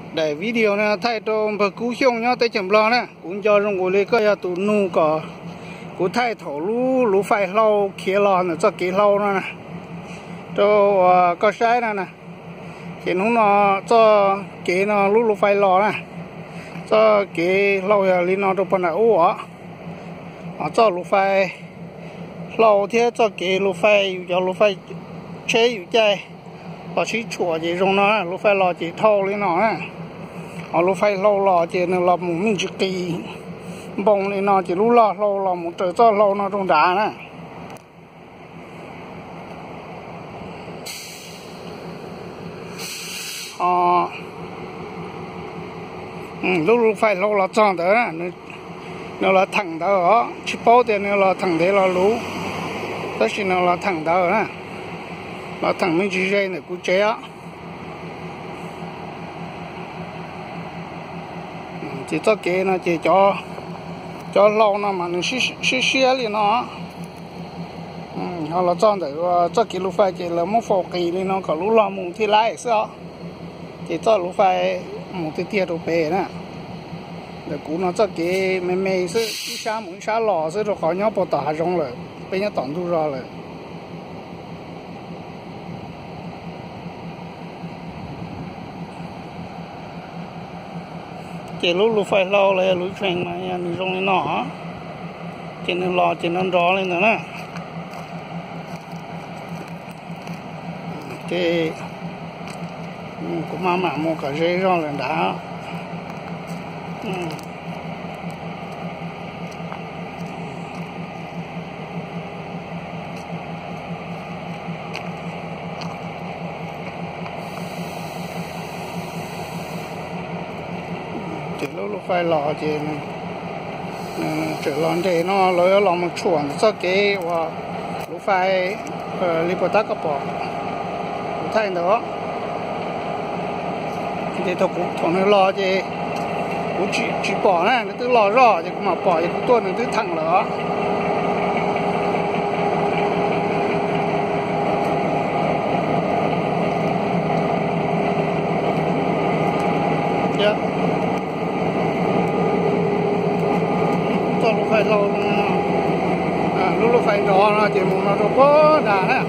để video này thay cho bậc cú hiông nhá tới chấm lo nè cũng cho trong ngồi lấy cái tụ nu có cú thay thổ lú phải lâu kia lo nữa cho cái lâu nữa nè cho có sai nè thì nó cho cái nó lú phải lo nè cho cái lâu giờ lên nó đâu phải là ủa cho lú phải lâu thế cho cái lú phải cho lú phải chếอยู่ใจhọ chỉ chùa gì trong nó lú phải lo chỉ thâu lên nó nè họ lú phải lâu lo chỉ nó lo một mình chỉ kỳ bông lên nó chỉ lú lo lâu lo một trời cho lâu nó trong đá nè lú phải lâu lo tròn đó nó là thẳng đó chỉ bao tiền nó là thẳng thế là lú đó chỉ nó là thẳng đó nè là thằng mình chỉ dây này cũng chế á chỉ cho cái nó chỉ cho lâu nó mà nó xí lên nó họ là chọn được cho cái lúa phải chỉ là một phổ kỳ lên nó có lúa lò mùng thì lại sao chỉ cho lúa phải một cái tia đồ bể nè để cú nó cho cái mày是一下một下lò是好像不打中了被人挡住了chỉ lúc phải lo lại lúa phèn mà lúa rong lên nọ chỉ nên lo chỉ nên ró lên nữa nè cái cũng mà mua cả dây rong lên đá chỉ lúc phải lò thì trở lon thì nó lấy lòng một chuồn cho cái và lúc phải li bờ tắc cái bỏ thay nữa thì tôi cũng thằng lò thì cũng chỉ bỏ này nó tự lò rõ thì cũng mà bỏ thì cũng tuôn nó tự thẳng nữa yeah. Cho lúc phải lâu lúc phải đó nó chỉ muốn nó đâu có đà nè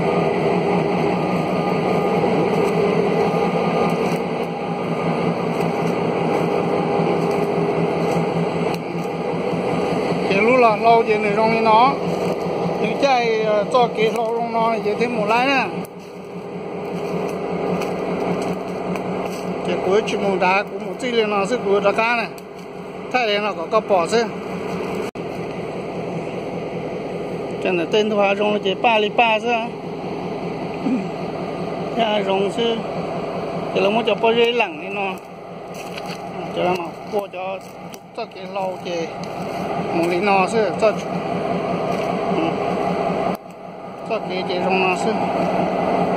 chỉ lúc là lâu chỉ này trong nó những chạy cho cái lâu trong nó chỉ thêm một lái nè chỉ cuối chỉ một đá cũng một tí lên nó sẽ cuối đá cá này thay thế nó có bỏ chứ chân là tên thoa rong là chỉ 3 chứ ya rong chứ thì là một chỗ bao dây lẳng này nó cho nó mà qua cho cái lâu thì một lý nó chứ cho cái rong nó chứ